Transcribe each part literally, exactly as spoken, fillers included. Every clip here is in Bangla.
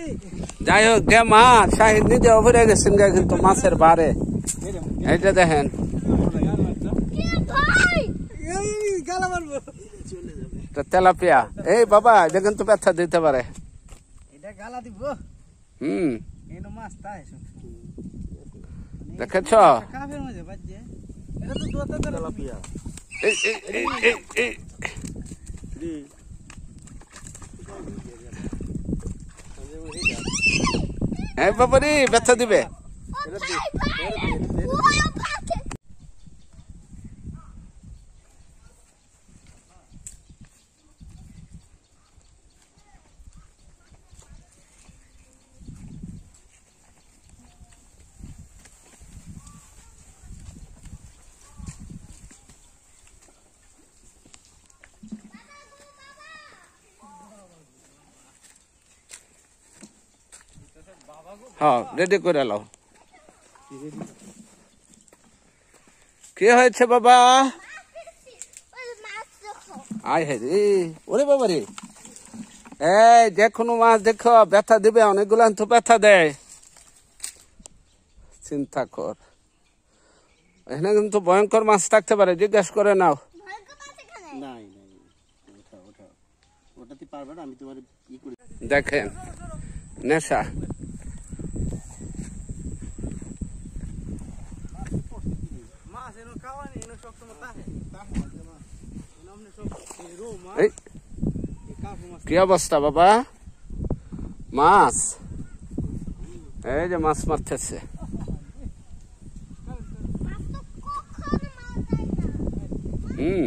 যাই হোক গে মাছ শাহিদ নিজে ভরে গেছেন গে কিন্তু মাছের বারে এইটা দেখেন তেলাপিয়া এই বাবা এটা কিন্তু ব্যথা দিতে পারে হম দেখেছ এই বাবা রে ব্যথা দিবে হ্যাঁ রেডি করে নাও কি হয়েছে বাবা আয় হে রে ওরে বাবা রে এই যে কোনো মাছ দেখো ব্যথা দিবে অনেকগুলো তো ব্যথা দেয় চিন্তা কর এখানে কিন্তু ভয়ঙ্কর মাছ থাকতে পারে জিজ্ঞেস করে নাও দেখেন নেশা কি অবস্থা বাবা মাছ এই যে মাছ মারতেছে হম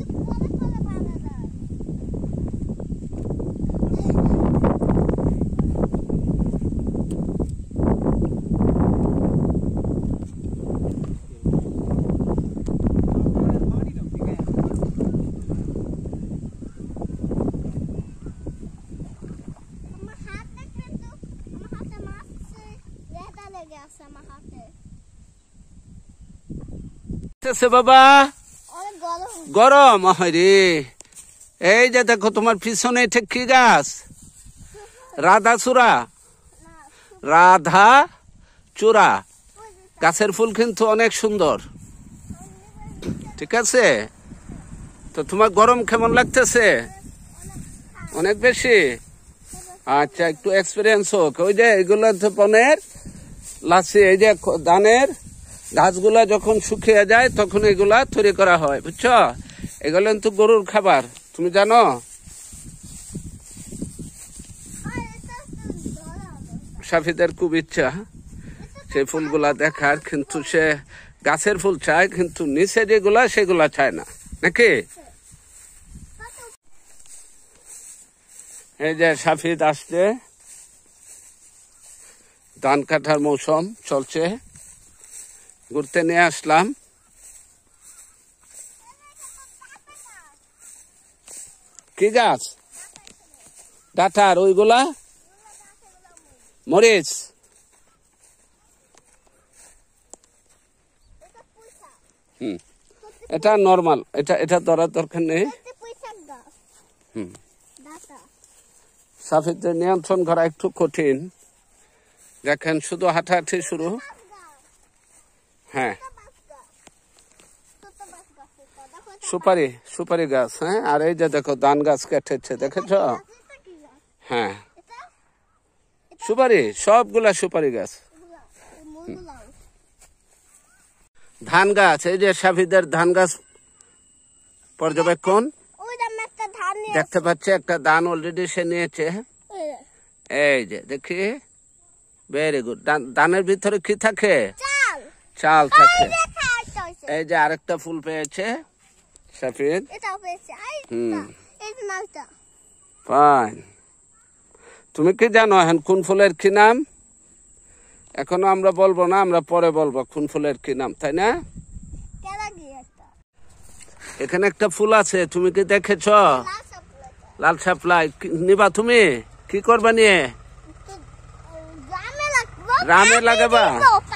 বাবা গরম রে এই যে দেখো তোমার পিছনে ঠিক কি গাছ রাধা চূড়া রাধা চূড়া গাছের ফুল কিন্তু অনেক সুন্দর ঠিক আছে তো তোমার গরম কেমন লাগতেছে অনেক বেশি আচ্ছা একটু এক্সপিরিয়েন্স হোক ওই যে এগুলো বনের লাচি এই যে ধানের গাছগুলা যখন শুকিয়ে যায় তখন এগুলা তৈরি করা হয় বুঝছো এগুলো কিন্তু গরুর খাবার তুমি জানো সাফিদের খুব ইচ্ছা সেই ফুলগুলা দেখার কিন্তু সে গাছের ফুল চায় কিন্তু নিচে যেগুলা সেগুলা চায় না নাকি এই যে সাফিদ আসছে ধান কাটার মৌসুম চলছে ঘুরতে নিয়ে আসলাম কি গাছ ডাটার ওইগুলা মরিচ হুম এটা নরমাল এটা এটা ধরার দরকার নেই হুম সাফিদের নিয়ন্ত্রণ করা একটু কঠিন দেখেন শুধু হাঁটাহাঁটি শুরু হ্যাঁ সুপারি সুপারি গাছ হ্যাঁ আর এই যে দেখো ধান গাছ কেটেছে দেখেছ হ্যাঁ সুপারি সবগুলা সুপারি গাছ ধান গাছ এই যে সাফিদের ধান গাছ পর্যবেক্ষণ দেখতে পাচ্ছে একটা ধান অলরেডি সে নিয়েছে এই যে দেখি ভেরি গুড ধানের ভিতরে কি থাকে চাল থাকে এই যে আরেকটা ফুল পেয়েছে সাফিদ হুম ফাইন তুমি কি জানো এখন কোন ফুলের কি নাম এখনো আমরা বলবো না আমরা পরে বলবো কোন ফুলের কি নাম তাই না এখানে একটা ফুল আছে তুমি কি দেখেছ লাল সাপলাই নিবা তুমি কি করবা নিয়ে রামে লাগাবা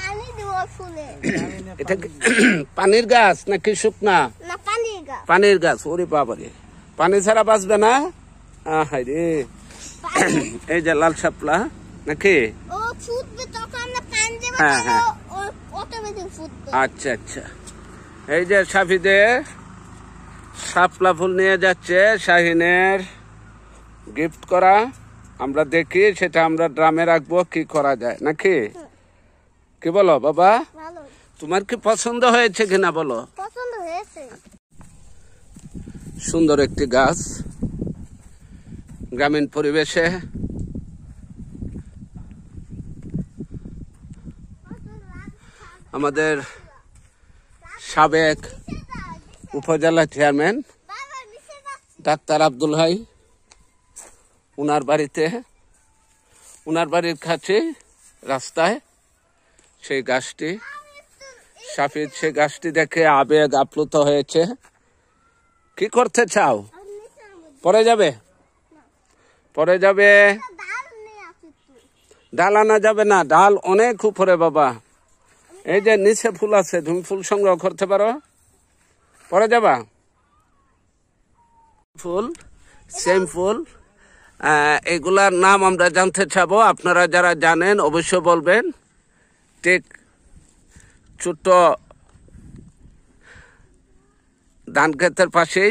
এটা পানির গাছ নাকি শুকনা পানির গাছ ওরে বাবারে পানি ছাড়া বাঁচবে না রে এই যে লাল শাপলা নাকি? ও ফুটবে তখন আমরা পানি দেব, হ্যাঁ, হ্যাঁ। ও অটোমেটিক ফুটবে। আচ্ছা আচ্ছা, এই যে সাফিদে শাপলা ফুল নিয়ে যাচ্ছে শাহিনের গিফট করা। আমরা দেখি সেটা আমরা ড্রামে রাখবো, কি করা যায় নাকি? কি বলো বাবা, ভালো তোমার কি পছন্দ হয়েছে কিনা বলো? পছন্দ হয়েছে। সুন্দর একটি গাছ, গ্রামীণ পরিবেশে। আমাদের সাবেক উপজেলা চেয়ারম্যান বাবা নিচে যাচ্ছে। ডাক্তার আব্দুল হাই, উনার বাড়িতে, উনার বাড়ির কাছে রাস্তায় সেই গাছটি, সাফিদ সেই গাছটি দেখে আবেগ আপ্লুত হয়েছে। কি করতে চাও? আর নিচে নামো। পরে যাবে, পরে যাবে। ডাল নিয়ে আসি তুই। ডাল আনা যাবে না, ডাল অনেক উপরে বাবা। এই যে নিচে ফুল আছে, তুমি ফুল সংগ্রহ করতে পারো, পরে যাবা। ফুল, সেম ফুল, আহ, এগুলার নাম আমরা জানতে চাবো। আপনারা যারা জানেন অবশ্যই বলবেন। ঠিক ছোট্ট ধান ক্ষেতের পাশেই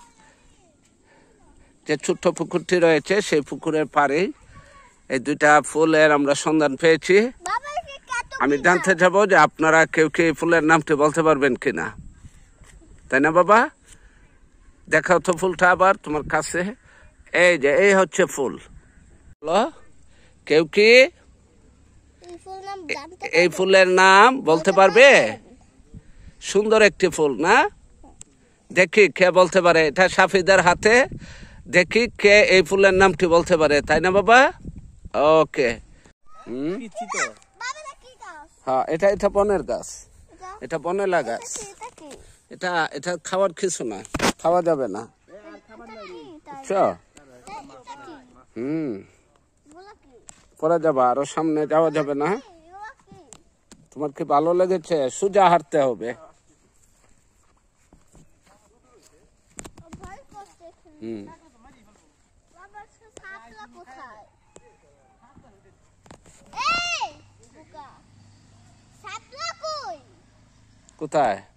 যে ছোট্ট পুকুরটি রয়েছে, সেই পুকুরের পাড়েই এই দুইটা ফুলের আমরা সন্ধান পেয়েছি। বাবা কি কত আমি জানতে চাবো যে আপনারা কেউ কি এই ফুলের নামটি বলতে পারবেন কিনা, তাই না বাবা? দেখাও তো ফুলটা আবার তোমার কাছে। এই যে এই হচ্ছে ফুল, বলো কেউ কি এই ফুল নাম জানতে এই ফুলের নাম বলতে পারবে? সুন্দর একটি ফুল না? দেখি কে বলতে পারে। এটা সাফিদের হাতে, দেখি কে এই ফুলের নামটি বলতে পারে, তাই না বাবা? ওকে। হুম, বাবা এটা কি গাছ? হ্যাঁ, এটা এটা বনের গাছ, এটা এটা বনেলা গাছ। এটা কি? এটা এটা খাওয়ার কিছু না, খাওয়া যাবে না, বুঝছো? এটা কি? হুম, এগুলা কি? পরে যাবা, আরো সামনে যাওয়া যাবে না। এগুলা কি? তোমার কি ভালো লেগেছে? সোজা হাঁটতে হবে। ও ভয় করছে। হুম, বাবা সে সাপলা কোথায়? এই বুকা সাপলা কই? কোথায়?